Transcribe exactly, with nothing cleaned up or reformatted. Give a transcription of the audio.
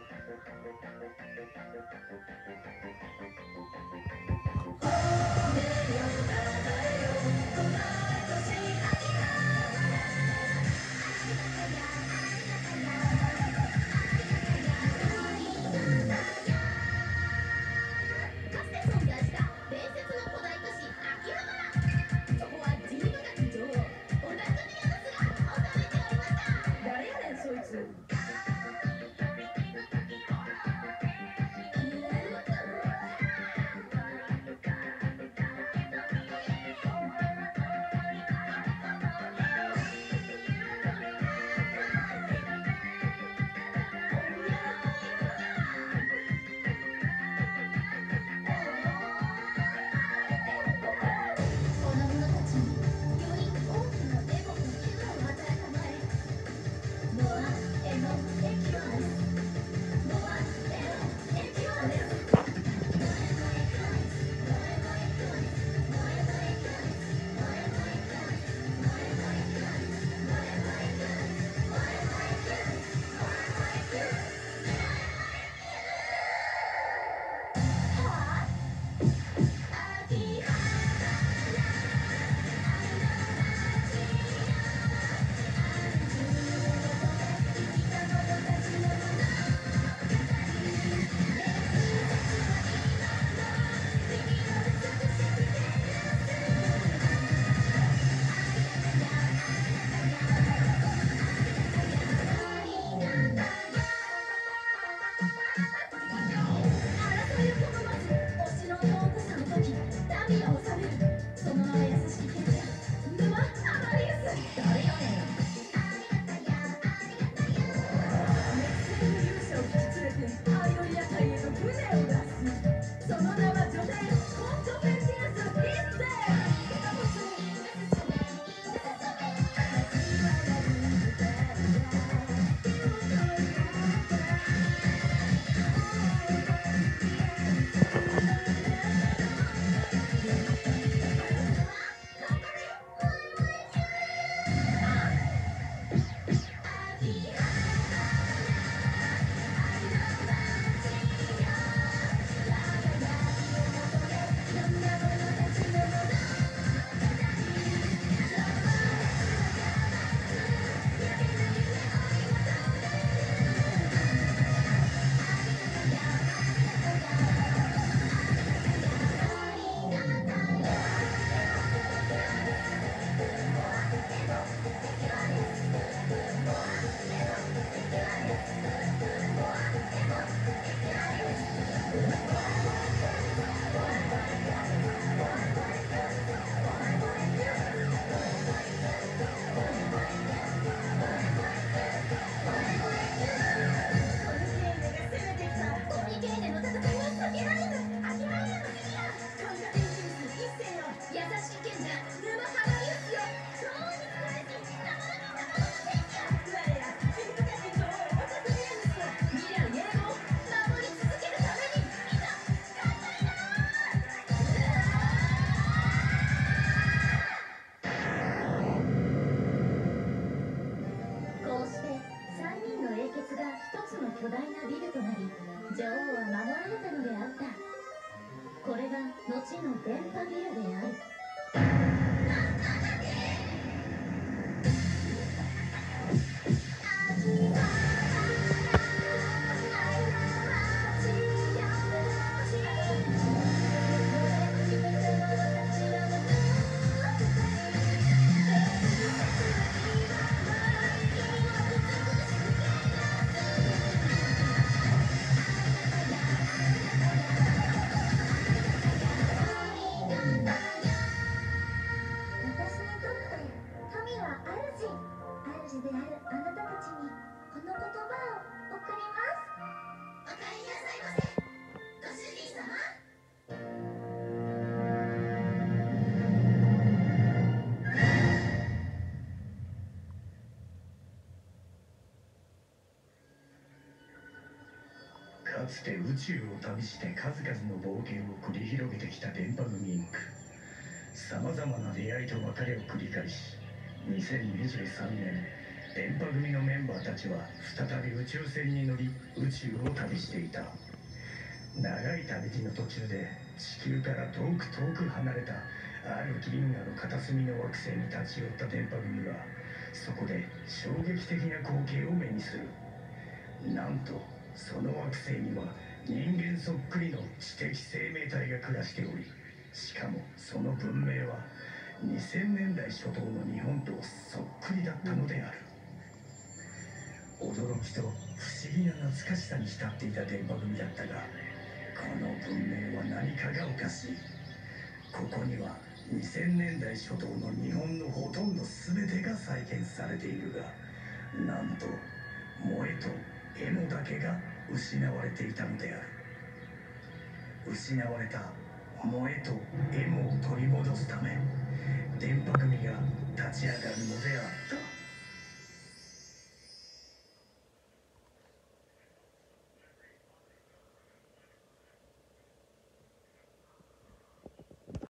かつて宇宙を旅して数々の冒険を繰り広げてきた電波組インク。さまざまな出会いと別れを繰り返し、にせんにじゅうさんねん電波組のメンバーたちは再び宇宙船に乗り宇宙を旅していた。長い旅路の途中で地球から遠く遠く離れたある銀河の片隅の惑星に立ち寄った電波組はそこで衝撃的な光景を目にする。なんとその惑星には人間そっくりの知的生命体が暮らしており、しかもその文明はにせんねんだい初頭の日本とそっくりだったのである。驚きと不思議な懐かしさに浸っていた電波組だったが、この文明は何かがおかしい。ここにはにせんねんだい初頭の日本のほとんど全てが再現されているが、なんと萌えとエモだけが失われていたのである。失われた萌えとエモを取り戻すため電波組が立ち上がるのであった。